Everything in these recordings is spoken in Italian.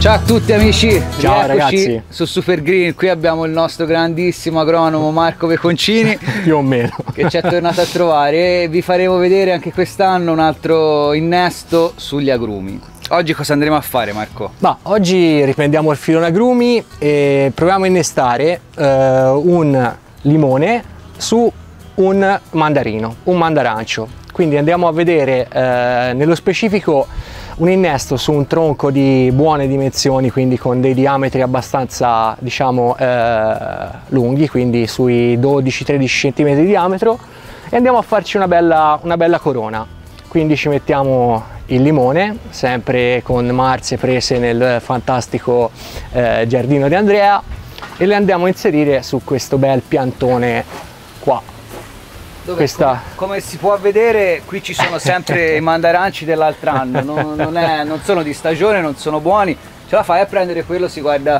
Ciao a tutti amici, ciao ragazzi su Super Green. Qui abbiamo il nostro grandissimo agronomo Marco Peconcini più o meno che ci è tornato a trovare e vi faremo vedere anche quest'anno un altro innesto sugli agrumi. Oggi cosa andremo a fare, Marco? Oggi riprendiamo il filone agrumi e proviamo a innestare un limone su un mandarino, un mandarancio. Quindi andiamo a vedere nello specifico un innesto su un tronco di buone dimensioni, quindi con dei diametri abbastanza, diciamo, lunghi, quindi sui 12-13 cm di diametro, e andiamo a farci una bella corona. Quindi ci mettiamo il limone, sempre con marze prese nel fantastico giardino di Andrea, e le andiamo a inserire su questo bel piantone qua. Dove, come si può vedere, qui ci sono sempre i mandaranci dell'altro anno, non sono di stagione, non sono buoni. Ce la fai a prendere quello? Si guarda,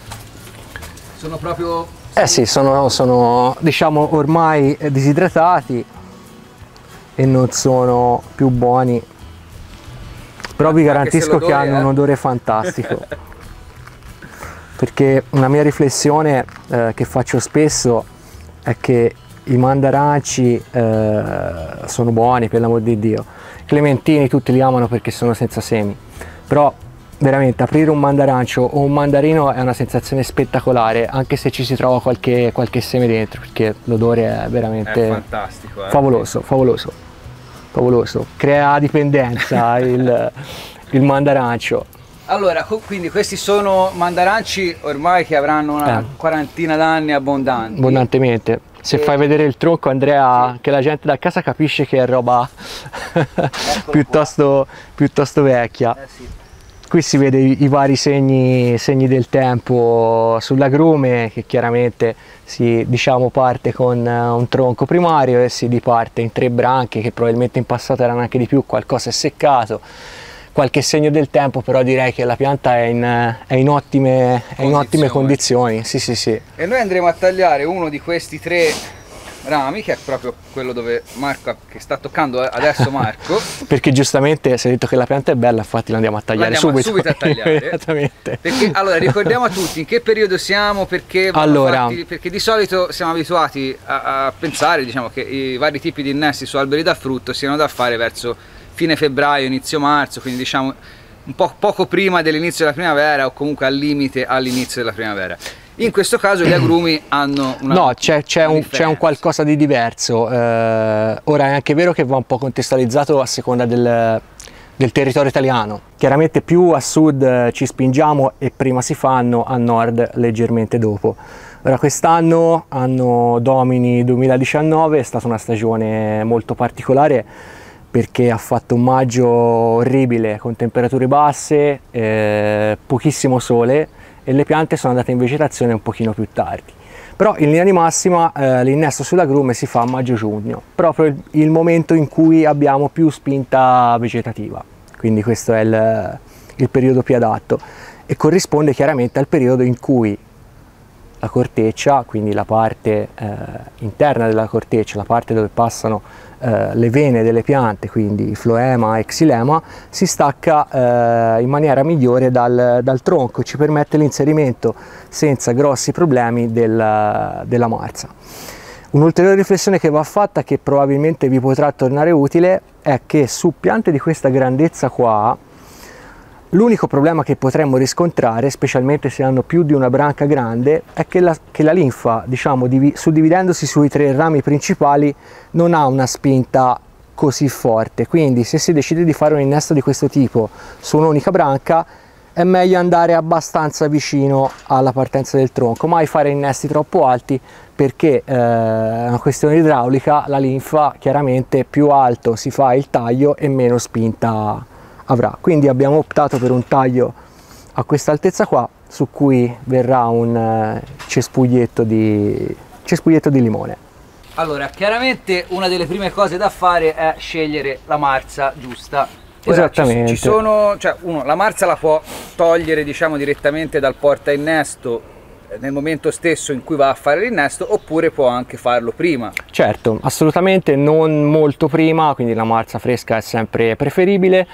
sono proprio... sì, sono diciamo ormai disidratati e non sono più buoni, però vi garantisco che hanno un odore fantastico. Perché una mia riflessione che faccio spesso è che i mandaranci sono buoni, per l'amor di Dio. I clementini tutti li amano perché sono senza semi, però veramente aprire un mandarancio o un mandarino è una sensazione spettacolare, anche se ci si trova qualche seme dentro, perché l'odore è veramente fantastico, favoloso. Crea dipendenza il mandarancio. Allora, quindi questi sono mandaranci ormai che avranno una quarantina d'anni abbondantemente. Se fai vedere il tronco, Andrea, che la gente da casa capisce che è roba piuttosto vecchia. Sì. Qui si vede i vari segni del tempo sull'agrume, che chiaramente si, diciamo, parte con un tronco primario e si diparte in 3 branche, che probabilmente in passato erano anche di più, qualcosa è seccato. Qualche segno del tempo, però direi che la pianta è in ottime condizioni. Sì. E noi andremo a tagliare uno di questi 3 rami, che è proprio quello dove Marco, che sta toccando adesso Marco. Perché giustamente si è detto che la pianta è bella, infatti l'andiamo a tagliare subito a tagliare. Perché, allora, ricordiamo a tutti in che periodo siamo, perché di solito siamo abituati a pensare, diciamo, che i vari tipi di innesti su alberi da frutto siano da fare verso fine febbraio, inizio marzo, quindi diciamo un po' poco prima dell'inizio della primavera, o comunque al limite all'inizio della primavera. In questo caso gli agrumi hanno una... No, c'è un qualcosa di diverso. Ora è anche vero che va un po' contestualizzato a seconda del territorio italiano. Chiaramente più a sud ci spingiamo e prima si fanno, a nord leggermente dopo. Ora, quest'anno, anno Domini 2019, è stata una stagione molto particolare, perché ha fatto un maggio orribile con temperature basse, pochissimo sole, e le piante sono andate in vegetazione un pochino più tardi. Però in linea di massima l'innesto sull'agrume si fa a maggio-giugno, proprio il momento in cui abbiamo più spinta vegetativa, quindi questo è il periodo più adatto, e corrisponde chiaramente al periodo in cui la corteccia, quindi la parte interna della corteccia, la parte dove passano le vene delle piante, quindi floema e xilema, si stacca in maniera migliore dal tronco e ci permette l'inserimento senza grossi problemi della marza. Un'ulteriore riflessione che va fatta, che probabilmente vi potrà tornare utile, è che su piante di questa grandezza qua, l'unico problema che potremmo riscontrare, specialmente se hanno più di una branca grande, è che la linfa, diciamo, suddividendosi sui 3 rami principali, non ha una spinta così forte. Quindi se si decide di fare un innesto di questo tipo su un'unica branca, è meglio andare abbastanza vicino alla partenza del tronco, mai fare innesti troppo alti, perché è una questione idraulica, la linfa chiaramente più alto si fa il taglio e meno spinta avrà. Quindi abbiamo optato per un taglio a questa altezza qua, su cui verrà un cespuglietto di limone. Allora, chiaramente una delle prime cose da fare è scegliere la marza giusta. Esattamente. La marza la può togliere, diciamo, direttamente dal porta innesto nel momento stesso in cui va a fare l'innesto, oppure può anche farlo prima. Certo, assolutamente non molto prima, quindi la marza fresca è sempre preferibile.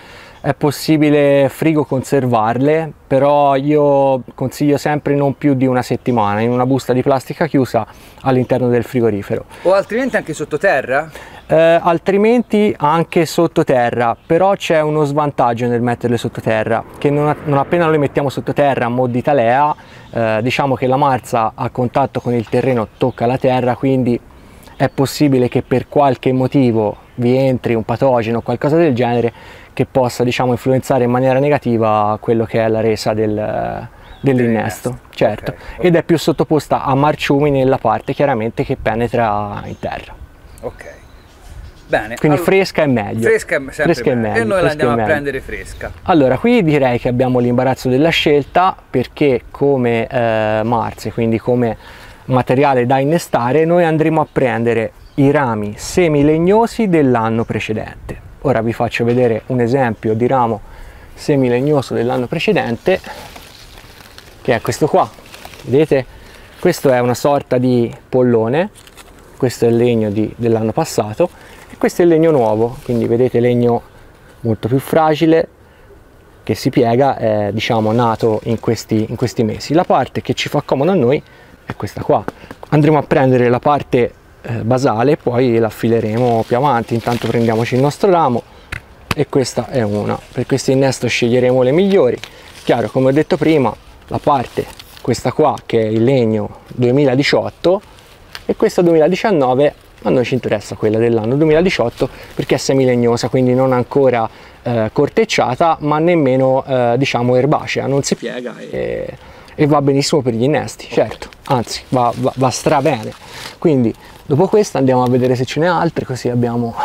è possibile frigo conservarle, però io consiglio sempre non più di una settimana in una busta di plastica chiusa all'interno del frigorifero. O altrimenti anche sottoterra? Altrimenti anche sottoterra, però c'è uno svantaggio nel metterle sottoterra, che non appena le mettiamo sottoterra a mo' di talea, diciamo che la marza a contatto con il terreno tocca la terra, quindi è possibile che per qualche motivo vi entri un patogeno o qualcosa del genere che possa, diciamo, influenzare in maniera negativa quello che è la resa dell'innesto, certo. Okay. Ed è più sottoposta a marciumi nella parte chiaramente che penetra in terra. Ok, bene. Quindi allora, fresca è meglio. Fresca è meglio. E noi la andiamo a prendere fresca. Allora, qui direi che abbiamo l'imbarazzo della scelta, perché come marze, quindi come materiale da innestare, noi andremo a prendere i rami semilegnosi dell'anno precedente. Ora vi faccio vedere un esempio di ramo semilegnoso dell'anno precedente, che è questo qua. Vedete? Questo è una sorta di pollone, questo è il legno dell'anno passato e questo è il legno nuovo, quindi vedete legno molto più fragile che si piega, è, diciamo, nato in questi mesi. La parte che ci fa comodo a noi è questa qua. Andremo a prendere la parte basale, poi la affileremo più avanti. Intanto prendiamoci il nostro ramo, e questa è una. Per questo innesto sceglieremo le migliori. Chiaro, come ho detto prima, la parte questa qua che è il legno 2018 e questa 2019, a noi ci interessa quella dell'anno 2018 perché è semilegnosa, quindi non ancora cortecciata, ma nemmeno diciamo erbacea, non si piega e va benissimo per gli innesti, certo, anzi va stra bene. Quindi dopo questa andiamo a vedere se ce n'è altre, così andiamo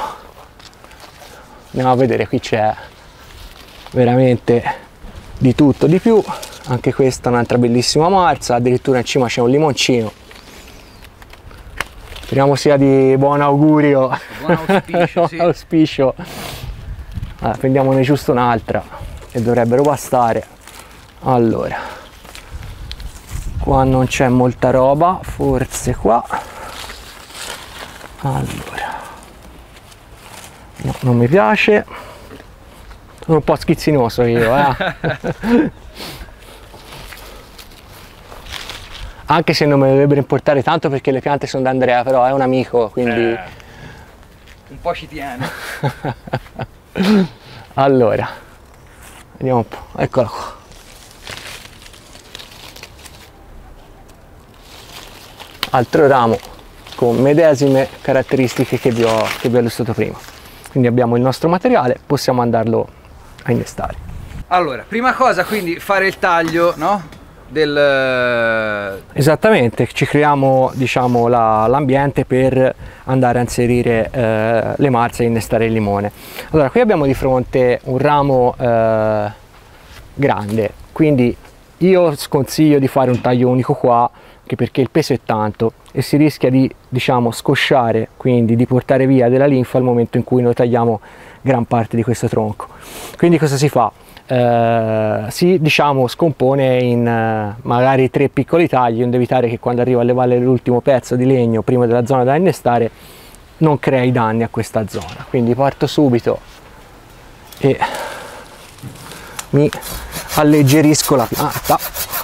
a vedere. Qui c'è veramente di tutto di più. Anche questa è un'altra bellissima marza, addirittura in cima c'è un limoncino. Speriamo sia di buon augurio, buon auspicio, sì. Auspicio. Allora, prendiamone giusto un'altra e dovrebbero bastare. Allora, qua non c'è molta roba, forse qua. Allora, no, non mi piace, sono un po' schizzinoso io, anche se non me ne dovrebbero importare tanto perché le piante sono da Andrea, però è un amico, quindi un po' ci tiene. Allora, vediamo un po', eccola qua. Altro ramo con medesime caratteristiche che vi ho illustrato prima. Quindi abbiamo il nostro materiale, possiamo andarlo a innestare. Allora, prima cosa quindi fare il taglio, no? Esattamente, ci creiamo, diciamo, l'ambiente per andare a inserire le marze e innestare il limone. Allora, qui abbiamo di fronte un ramo grande, quindi io sconsiglio di fare un taglio unico qua, anche perché il peso è tanto e si rischia di, diciamo, scosciare, quindi di portare via della linfa al momento in cui noi tagliamo gran parte di questo tronco. Quindi cosa si fa? Si, diciamo, scompone in magari 3 piccoli tagli, onde evitare che quando arriva a levare l'ultimo pezzo di legno prima della zona da innestare non crei danni a questa zona. Quindi parto subito e mi alleggerisco la pianta.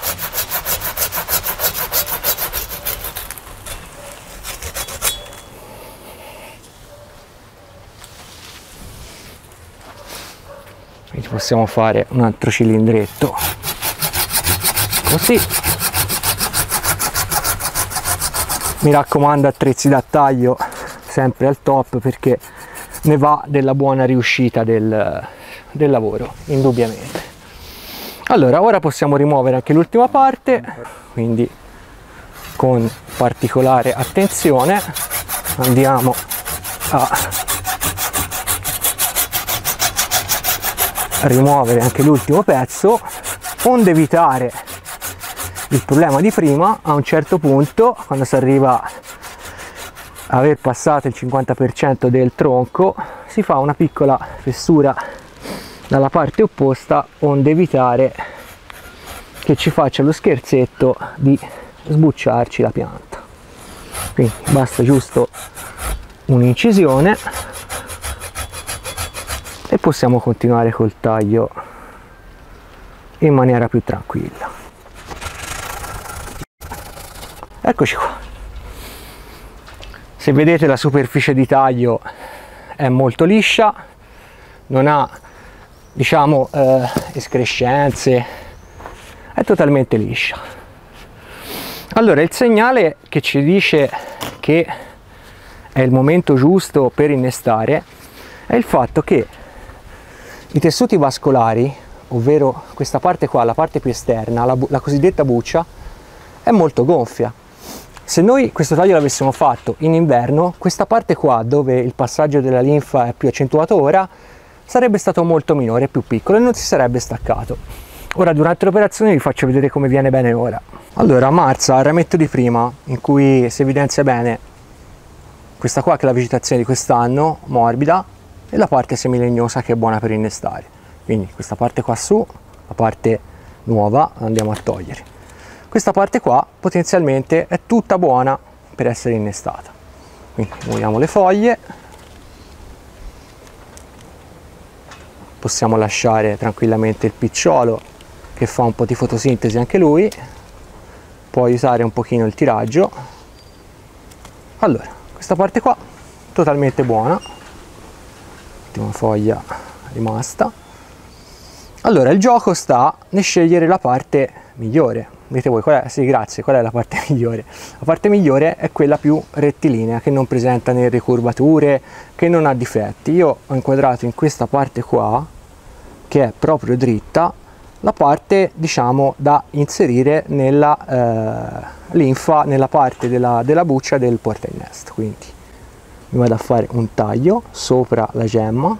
Quindi possiamo fare un altro cilindretto così. Mi raccomando, attrezzi da taglio sempre al top, perché ne va della buona riuscita del lavoro, indubbiamente. Allora, ora possiamo rimuovere anche l'ultima parte, quindi con particolare attenzione andiamo a rimuovere anche l'ultimo pezzo, onde evitare il problema di prima. A un certo punto, quando si arriva a aver passato il 50% del tronco, si fa una piccola fessura dalla parte opposta, onde evitare che ci faccia lo scherzetto di sbucciarci la pianta. Quindi basta giusto un'incisione e possiamo continuare col taglio in maniera più tranquilla. Eccoci qua. Se vedete, la superficie di taglio è molto liscia, non ha, diciamo, escrescenze, è totalmente liscia. Allora, il segnale che ci dice che è il momento giusto per innestare è il fatto che i tessuti vascolari, ovvero questa parte qua, la parte più esterna, la cosiddetta buccia, è molto gonfia. Se noi questo taglio l'avessimo fatto in inverno, questa parte qua, dove il passaggio della linfa è più accentuato ora, sarebbe stato molto minore, più piccolo, e non si sarebbe staccato. Ora, durante l'operazione vi faccio vedere come viene bene ora. Allora, marza, il rametto di prima, in cui si evidenzia bene questa qua che è la vegetazione di quest'anno, morbida, e la parte semilegnosa che è buona per innestare. Quindi questa parte qua su, la parte nuova, la andiamo a togliere. Questa parte qua potenzialmente è tutta buona per essere innestata. Quindi muoviamo le foglie, possiamo lasciare tranquillamente il picciolo che fa un po' di fotosintesi anche lui, può aiutare un pochino il tiraggio. Allora, questa parte qua totalmente buona, ultima foglia rimasta. Allora, il gioco sta nel scegliere la parte migliore. Vedete voi, qual è? Sì, grazie, qual è la parte migliore? La parte migliore è quella più rettilinea, che non presenta né ricurvature, che non ha difetti. Io ho inquadrato in questa parte qua, che è proprio dritta, la parte, diciamo, da inserire nella linfa, nella parte della buccia del portainnesto. Quindi mi vado a fare un taglio sopra la gemma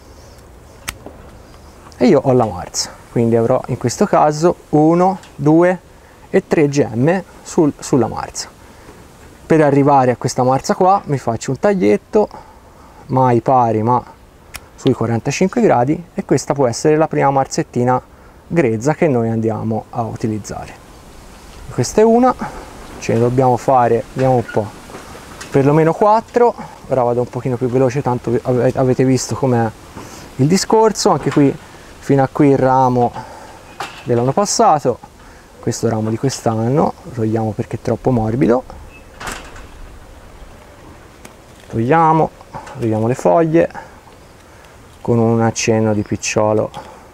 e io ho la marza, quindi avrò in questo caso 1, 2 e 3 gemme sulla marza. Per arrivare a questa marza qua mi faccio un taglietto, mai pari ma sui 45 gradi, e questa può essere la prima marzettina grezza che noi andiamo a utilizzare. Questa è una, ce ne dobbiamo fare, vediamo un po', perlomeno 4. Ora vado un pochino più veloce, tanto avete visto com'è il discorso. Anche qui, fino a qui il ramo dell'anno passato, questo ramo di quest'anno lo togliamo perché è troppo morbido, togliamo le foglie con un accenno di picciolo,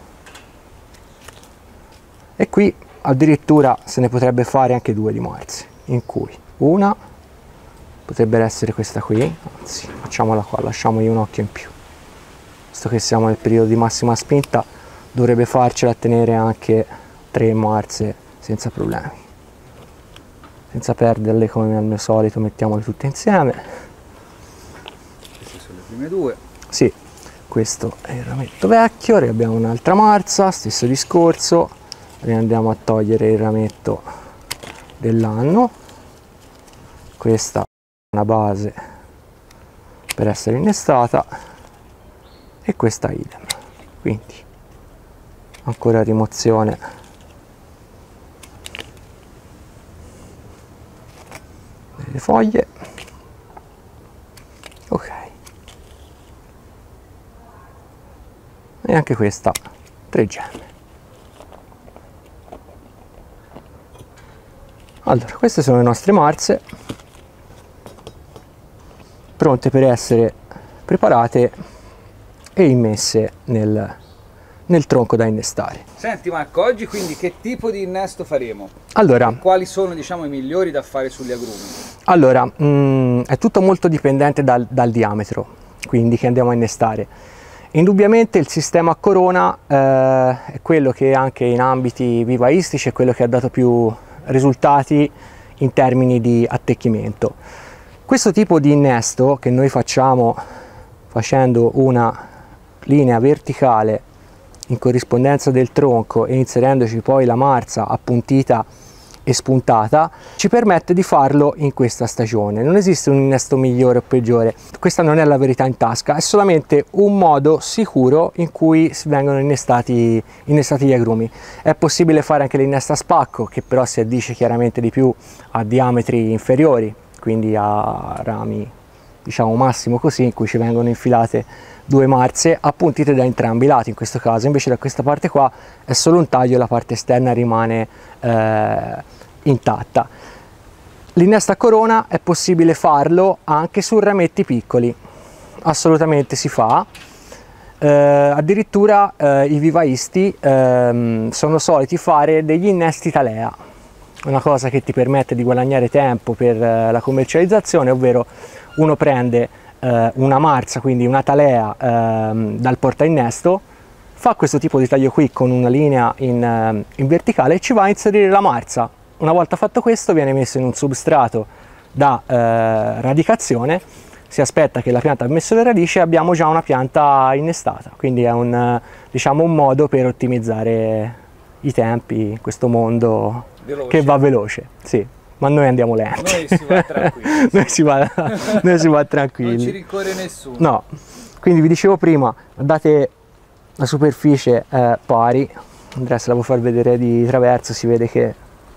e qui addirittura se ne potrebbe fare anche 2 di marze, in cui una potrebbe essere questa qui, anzi facciamola qua, lasciamogli un occhio in più, visto che siamo nel periodo di massima spinta dovrebbe farcela tenere anche 3 marze senza problemi. Senza perderle come al mio solito, mettiamole tutte insieme. Queste sono le prime 2. Sì, questo è il rametto vecchio, abbiamo un'altra marza, stesso discorso, andiamo a togliere il rametto dell'anno. Questa è una base per essere innestata e questa idem. Quindi ancora rimozione delle foglie. Ok, e anche questa 3 gemme. Allora, queste sono le nostre marze pronte per essere preparate e immesse nel tronco da innestare. Senti Marco, oggi quindi che tipo di innesto faremo? Allora, e quali sono, diciamo, i migliori da fare sugli agrumi? Allora, è tutto molto dipendente dal diametro, quindi, che andiamo a innestare. Indubbiamente il sistema a corona è quello che anche in ambiti vivaistici è quello che ha dato più risultati in termini di attecchimento. Questo tipo di innesto che noi facciamo facendo una linea verticale in corrispondenza del tronco e inserendoci poi la marza appuntita e spuntata, ci permette di farlo in questa stagione. Non esiste un innesto migliore o peggiore, questa non è la verità in tasca, è solamente un modo sicuro in cui vengono innestati gli agrumi. È possibile fare anche l'innesto a spacco, che però si addice chiaramente di più a diametri inferiori, quindi a rami diciamo massimo così, in cui ci vengono infilate 2 marze appuntite da entrambi i lati in questo caso. Invece da questa parte qua è solo un taglio e la parte esterna rimane intatta. L'innesto a corona è possibile farlo anche su rametti piccoli, assolutamente si fa. Addirittura i vivaisti sono soliti fare degli innesti talea, una cosa che ti permette di guadagnare tempo per la commercializzazione, ovvero uno prende una marza, quindi una talea dal portainnesto, fa questo tipo di taglio qui con una linea in verticale e ci va a inserire la marza. Una volta fatto questo viene messo in un substrato da radicazione, si aspetta che la pianta abbia messo le radici e abbiamo già una pianta innestata, quindi è un, diciamo, un modo per ottimizzare i tempi in questo mondo veloce. Che va veloce, sì, ma noi andiamo lenti. Noi si va tranquilli. noi si va tranquilli. Non ci rincorre nessuno. No, quindi vi dicevo prima, date la superficie pari. Andrea, se la vuoi far vedere di traverso, si vede che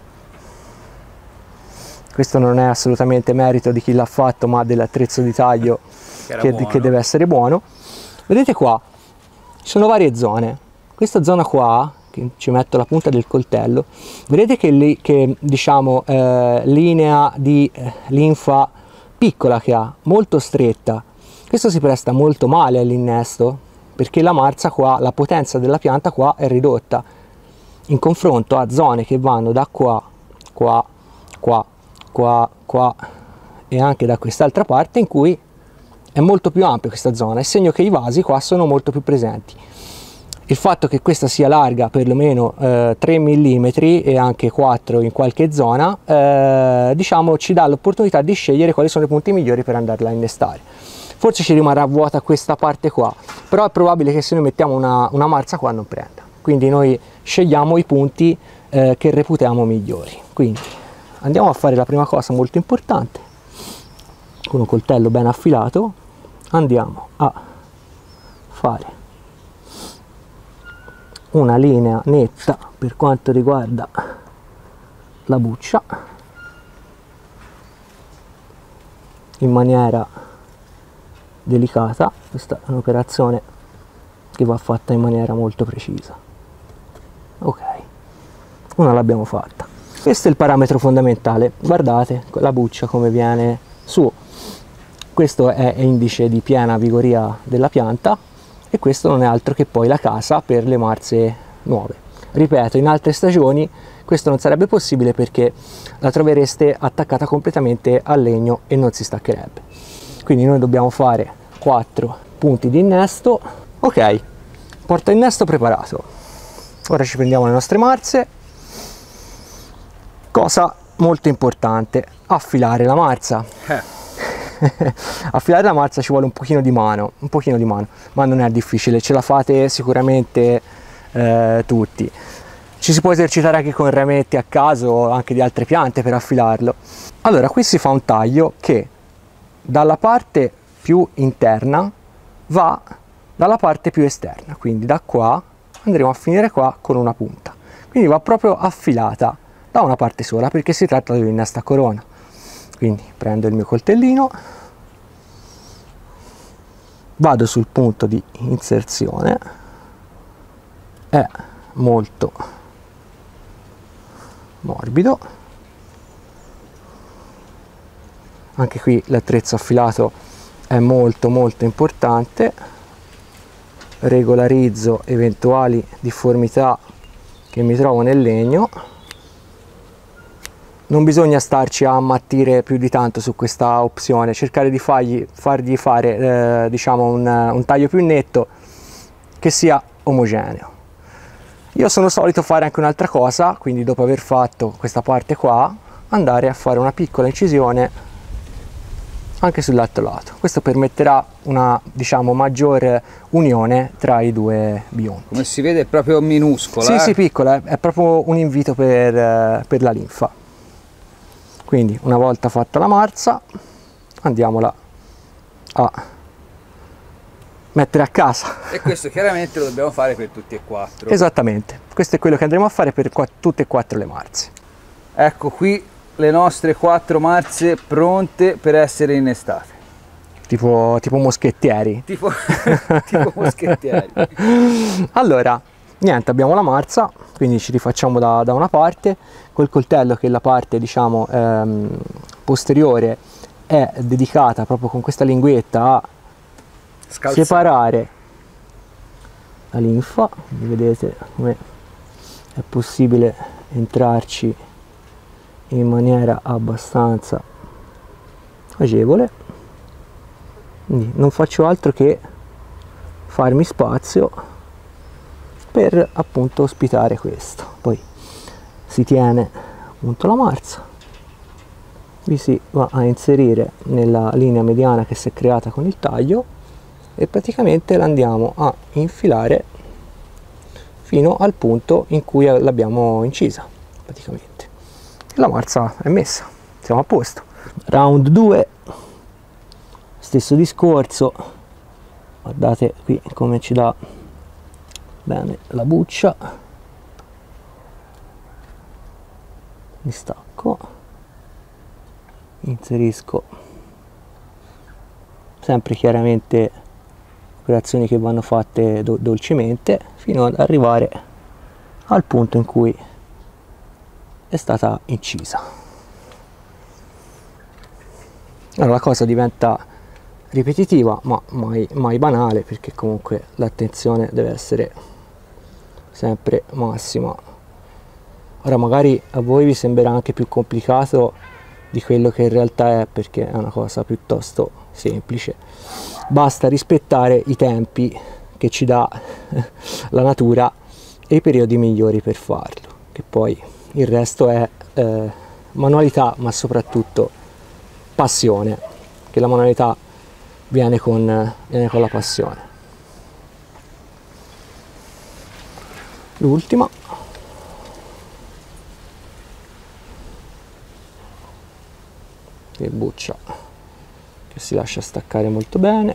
questo non è assolutamente merito di chi l'ha fatto, ma dell'attrezzo di taglio che deve essere buono. Vedete qua, ci sono varie zone. Questa zona qua, che ci metto la punta del coltello, vedete che diciamo linea di linfa piccola che ha, molto stretta. Questo si presta molto male all'innesto, perché la marza qua, la potenza della pianta qua è ridotta, in confronto a zone che vanno da qua, qua, qua, qua, qua e anche da quest'altra parte, in cui è molto più ampia questa zona, è segno che i vasi qua sono molto più presenti. Il fatto che questa sia larga perlomeno 3 mm e anche 4 in qualche zona, diciamo ci dà l'opportunità di scegliere quali sono i punti migliori per andarla a innestare. Forse ci rimarrà vuota questa parte qua, però è probabile che se noi mettiamo una marza qua non prenda, quindi noi scegliamo i punti che reputiamo migliori. Quindi andiamo a fare la prima cosa molto importante. Con un coltello ben affilato andiamo a fare una linea netta per quanto riguarda la buccia, in maniera delicata. Questa è un'operazione che va fatta in maniera molto precisa. Ok, una l'abbiamo fatta. Questo è il parametro fondamentale, guardate la buccia come viene su. Questo è indice di piena vigoria della pianta e questo non è altro che poi la casa per le marze nuove. Ripeto, in altre stagioni questo non sarebbe possibile perché la trovereste attaccata completamente al legno e non si staccherebbe. Quindi noi dobbiamo fare 4 punti di innesto. Ok, porta innesto preparato. Ora ci prendiamo le nostre marze. Cosa molto importante, affilare la marza. Affilare la marza ci vuole un pochino di mano, ma non è difficile, ce la fate sicuramente tutti. Ci si può esercitare anche con rametti a caso, anche di altre piante, per affilarlo. Allora, qui si fa un taglio che dalla parte più interna va dalla parte più esterna, quindi da qua andremo a finire qua con una punta, quindi va proprio affilata da una parte sola perché si tratta di un'innesto a corona. Quindi prendo il mio coltellino, vado sul punto di inserzione, è molto morbido, anche qui l'attrezzo affilato è molto importante, regolarizzo eventuali difformità che mi trovo nel legno. Non bisogna starci a ammattire più di tanto su questa opzione, cercare di fargli fare diciamo un taglio più netto che sia omogeneo. Io sono solito fare anche un'altra cosa, quindi dopo aver fatto questa parte qua andare a fare una piccola incisione anche sull'altro lato. Questo permetterà una, diciamo, maggiore unione tra i due bionti. Come si vede è proprio minuscola. Sì, sì, piccola, è proprio un invito per la linfa. Quindi una volta fatta la marza andiamola a mettere a casa. E questo chiaramente lo dobbiamo fare per tutti e 4. Esattamente, questo è quello che andremo a fare per tutte e 4 le marze. Ecco qui le nostre 4 marze pronte per essere innestate. tipo moschettieri. Tipo moschettieri. Allora, niente, abbiamo la marza, quindi ci rifacciamo da una parte, col coltello che la parte, diciamo, posteriore è dedicata proprio con questa linguetta a separare la linfa. Vedete come è possibile entrarci in maniera abbastanza agevole. Quindi non faccio altro che farmi spazio per appunto ospitare questo. Poi si tiene appunto la marza, vi si va a inserire nella linea mediana che si è creata con il taglio e praticamente la andiamo a infilare fino al punto in cui l'abbiamo incisa praticamente. E la marza è messa, siamo a posto. Round 2, stesso discorso, guardate qui come ci dà bene la buccia. Mi stacco, inserisco sempre chiaramente operazioni che vanno fatte dolcemente fino ad arrivare al punto in cui è stata incisa. Allora la cosa diventa ripetitiva ma mai banale, perché comunque l'attenzione deve essere sempre massima. Ora magari a voi vi sembrerà anche più complicato di quello che in realtà è, perché è una cosa piuttosto semplice, basta rispettare i tempi che ci dà la natura e i periodi migliori per farlo, che poi il resto è manualità, ma soprattutto passione, che la manualità viene con la passione. L'ultima, che buccia che si lascia staccare molto bene,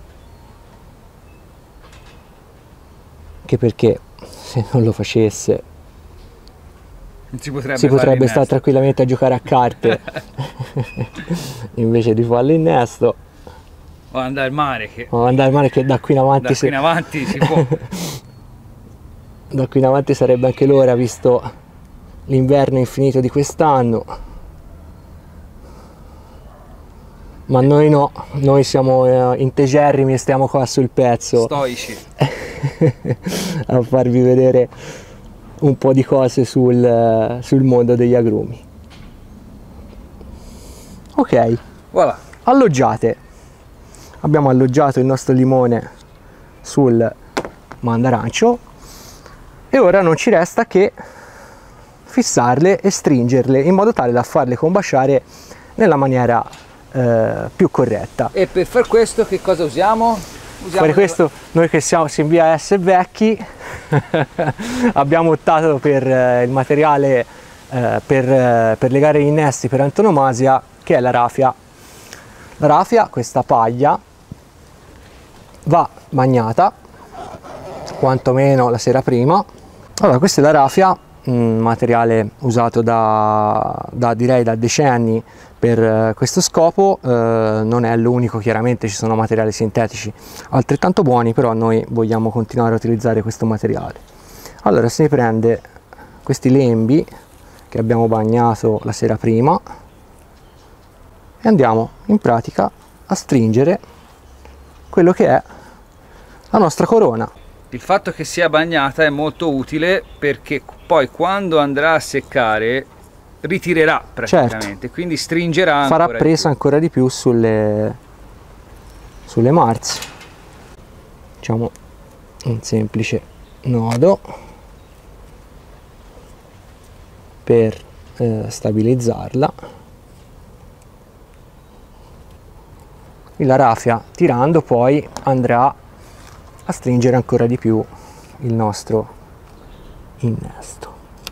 anche perché se non lo facesse si potrebbe stare tranquillamente a giocare a carte invece di farlo innesto o andare al mare, che da qui in avanti si può. Da qui in avanti sarebbe anche l'ora, visto l'inverno infinito di quest'anno, ma noi no, noi siamo integerrimi e stiamo qua sul pezzo, stoici, a farvi vedere un po' di cose sul mondo degli agrumi. Ok, voilà. Alloggiate. Abbiamo alloggiato il nostro limone sul mandarancio e ora non ci resta che fissarle e stringerle in modo tale da farle combaciare nella maniera più corretta. E per far questo che cosa usiamo? Per questo noi che siamo in via S vecchi abbiamo optato per il materiale per legare gli innesti per antonomasia, che è la rafia. La rafia, questa paglia, va bagnata quantomeno la sera prima. Allora, questa è la rafia, un materiale usato direi da decenni per questo scopo. Non è l'unico, chiaramente ci sono materiali sintetici altrettanto buoni, però noi vogliamo continuare a utilizzare questo materiale. Allora si prende questi lembi che abbiamo bagnato la sera prima e andiamo in pratica a stringere quello che è la nostra corona. Il fatto che sia bagnata è molto utile, perché poi quando andrà a seccare ritirerà praticamente, certo, quindi stringerà, farà presa ancora di più sulle marze. Facciamo un semplice nodo per stabilizzarla. La rafia, tirando, poi andrà a stringere ancora di più il nostro innesto.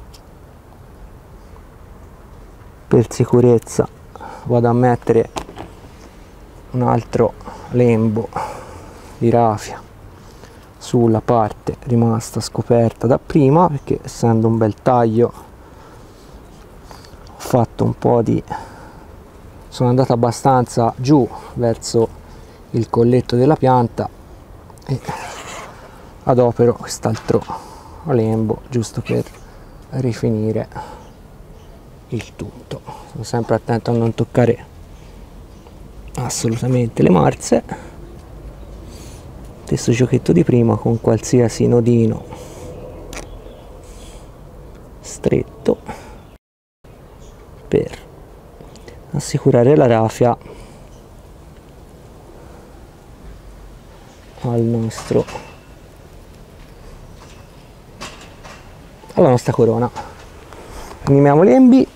Per sicurezza vado a mettere un altro lembo di rafia sulla parte rimasta scoperta da prima, perché essendo un bel taglio ho fatto un po' di... sono andato abbastanza giù verso il colletto della pianta e adopero quest'altro lembo giusto per rifinire il tutto. Sono sempre attento a non toccare assolutamente le marze. Stesso giochetto di prima con qualsiasi nodino stretto per assicurare la rafia alla nostra corona. Animiamo lembi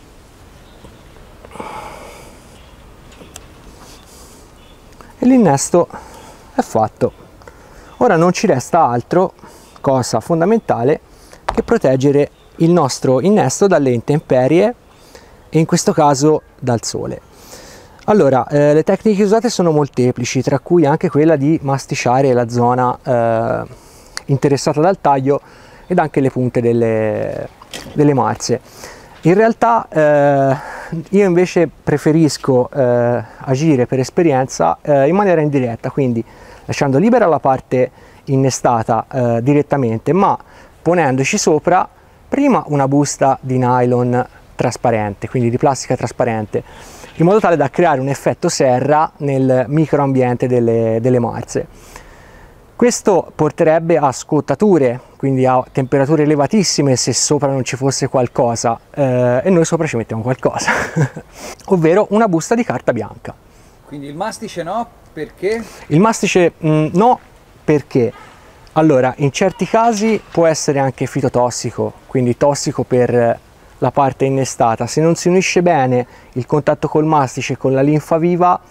e l'innesto è fatto. Ora non ci resta altro, cosa fondamentale, che proteggere il nostro innesto dalle intemperie e in questo caso dal sole. Allora, le tecniche usate sono molteplici, tra cui anche quella di masticciare la zona interessata dal taglio ed anche le punte delle marze. In realtà io invece preferisco agire per esperienza in maniera indiretta, quindi lasciando libera la parte innestata direttamente, ma ponendoci sopra prima una busta di nylon trasparente, quindi di plastica trasparente, in modo tale da creare un effetto serra nel microambiente delle marze. Questo porterebbe a scottature, quindi a temperature elevatissime se sopra non ci fosse qualcosa e noi sopra ci mettiamo qualcosa, ovvero una busta di carta bianca. Quindi il mastice no, perché? Il mastice no, perché allora in certi casi può essere anche fitotossico, quindi tossico per la parte innestata. Se non si unisce bene il contatto col mastice con la linfa viva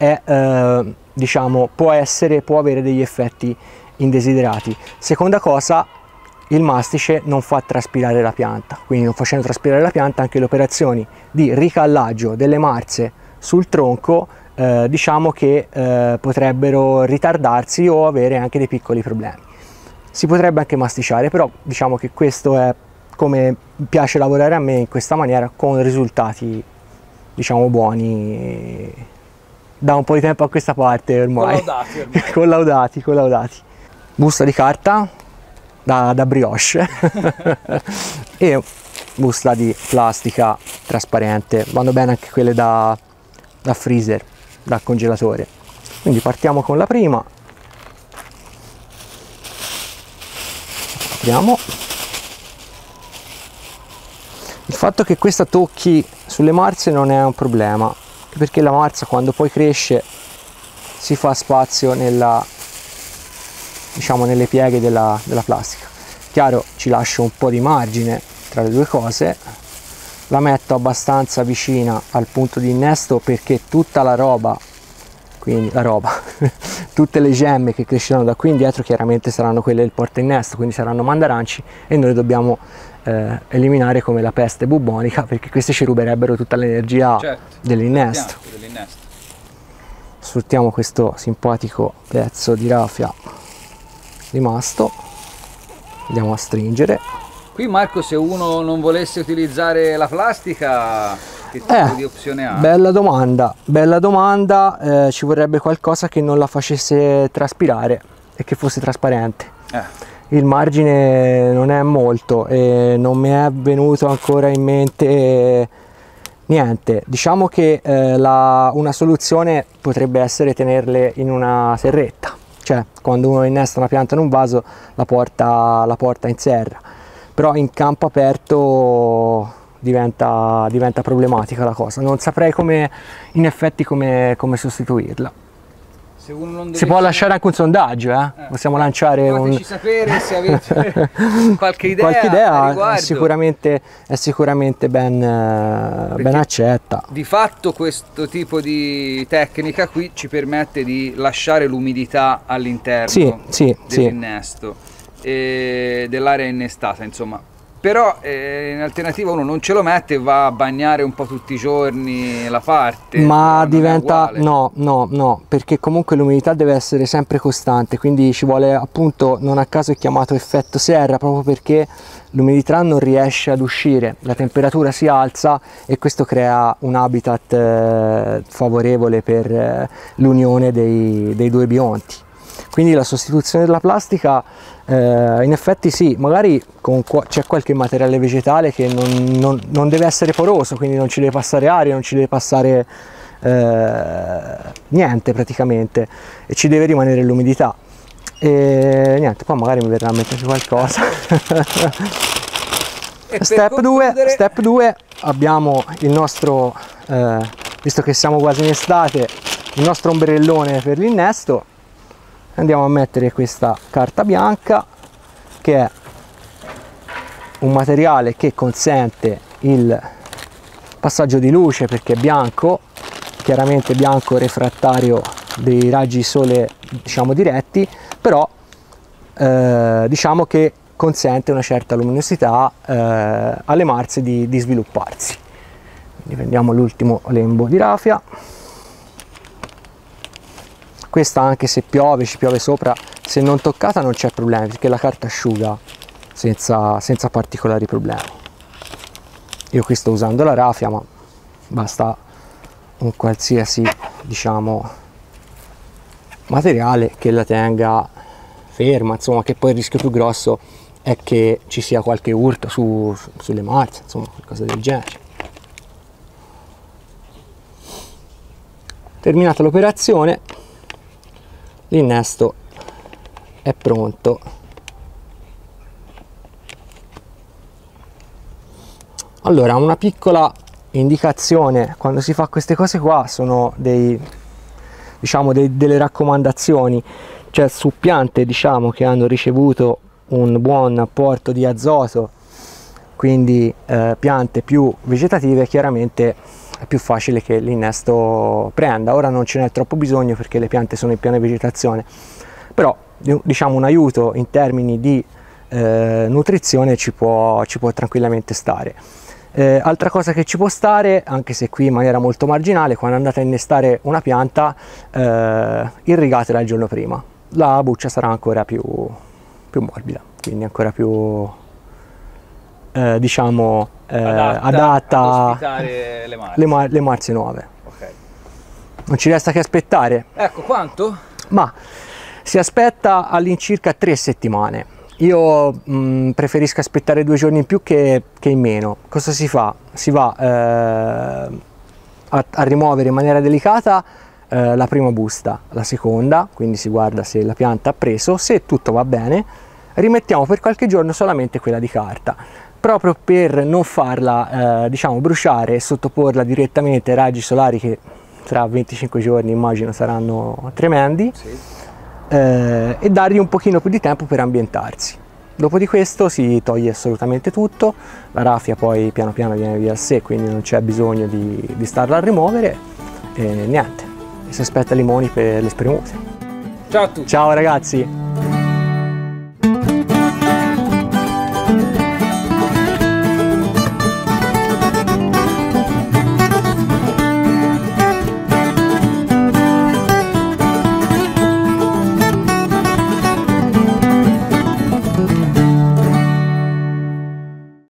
diciamo può avere degli effetti indesiderati. Seconda cosa, il mastice non fa traspirare la pianta, quindi non facendo traspirare la pianta anche le operazioni di ricallaggio delle marze sul tronco diciamo che potrebbero ritardarsi o avere anche dei piccoli problemi. Si potrebbe anche masticciare, però diciamo che questo è come piace lavorare a me, in questa maniera, con risultati diciamo buoni da un po' di tempo a questa parte ormai. Collaudati. Busta di carta da brioche e busta di plastica trasparente, vanno bene anche quelle da freezer, da congelatore. Quindi partiamo con la prima, apriamo. Il fatto che questa tocchi sulle marze non è un problema, perché la marza quando poi cresce si fa spazio diciamo nelle pieghe della plastica. Chiaro, ci lascio un po' di margine tra le due cose, la metto abbastanza vicina al punto di innesto perché tutta la roba, quindi tutte le gemme che cresceranno da qui indietro chiaramente saranno quelle del porta innesto, quindi saranno mandaranci e noi dobbiamo eliminare come la peste bubbonica, perché queste ci ruberebbero tutta l'energia dell'innesto. Sfruttiamo questo simpatico pezzo di rafia rimasto, andiamo a stringere. Qui Marco, se uno non volesse utilizzare la plastica, che tipo di opzione ha? Bella domanda, ci vorrebbe qualcosa che non la facesse traspirare e che fosse trasparente. Il margine non è molto e non mi è venuto ancora in mente niente. Diciamo che una soluzione potrebbe essere tenerle in una serretta, cioè quando uno innesta una pianta in un vaso la porta in serra, però in campo aperto diventa problematica la cosa. Non saprei in effetti come sostituirla. Se uno non dovesse... Si può lasciare anche un sondaggio, possiamo lanciare fateci sapere se avete qualche idea a riguardo. È sicuramente ben accetta. Di fatto questo tipo di tecnica qui ci permette di lasciare l'umidità all'interno dell'innesto e dell'area innestata, insomma. però in alternativa uno non ce lo mette e va a bagnare un po' tutti i giorni la parte. Ma diventa, no, perché comunque l'umidità deve essere sempre costante, quindi ci vuole, appunto, non a caso è chiamato effetto serra, proprio perché l'umidità non riesce ad uscire, la temperatura si alza e questo crea un habitat favorevole per l'unione dei due bionti. Quindi la sostituzione della plastica, in effetti sì, magari c'è qualche materiale vegetale che non deve essere poroso, quindi non ci deve passare aria, non ci deve passare niente praticamente, e ci deve rimanere l'umidità. E niente, poi magari mi verrà a mettere qualcosa. Step 2, abbiamo il nostro, visto che siamo quasi in estate, il nostro ombrellone per l'innesto. Andiamo a mettere questa carta bianca, che è un materiale che consente il passaggio di luce perché è bianco, chiaramente bianco refrattario dei raggi sole, diciamo, diretti, però diciamo che consente una certa luminosità alle marze di svilupparsi. Quindi prendiamo l'ultimo lembo di raffia. Questa, anche se piove, ci piove sopra, se non toccata non c'è problema, perché la carta asciuga senza particolari problemi. Io qui sto usando la raffia, ma basta un qualsiasi, diciamo, materiale che la tenga ferma, insomma, che poi il rischio più grosso è che ci sia qualche urto sulle marce, insomma, qualcosa del genere. Terminata l'operazione, l'innesto è pronto. Allora, una piccola indicazione quando si fa queste cose qua sono delle raccomandazioni, cioè su piante, diciamo, che hanno ricevuto un buon apporto di azoto, quindi piante più vegetative, chiaramente è più facile che l'innesto prenda. Ora non ce n'è troppo bisogno perché le piante sono in piena vegetazione, però diciamo un aiuto in termini di nutrizione ci può tranquillamente stare. Altra cosa che ci può stare, anche se qui in maniera molto marginale, quando andate a innestare una pianta, irrigatela il giorno prima. La buccia sarà ancora più morbida, quindi ancora più diciamo adatta ad ospitare le marze nuove. Okay. Non ci resta che aspettare. Ecco, quanto? Ma si aspetta all'incirca 3 settimane. Io preferisco aspettare 2 giorni in più che in meno. Cosa si fa? Si va a rimuovere in maniera delicata la prima busta, la seconda, quindi si guarda se la pianta ha preso. Se tutto va bene, rimettiamo per qualche giorno solamente quella di carta, proprio per non farla diciamo bruciare e sottoporla direttamente ai raggi solari, che tra 25 giorni immagino saranno tremendi. Sì. E dargli un pochino più di tempo per ambientarsi. Dopo di questo si toglie assolutamente tutto, la raffia poi piano piano viene via a sé, quindi non c'è bisogno di starla a rimuovere, e niente, si aspetta limoni per le spremute. Ciao a tutti! Ciao ragazzi!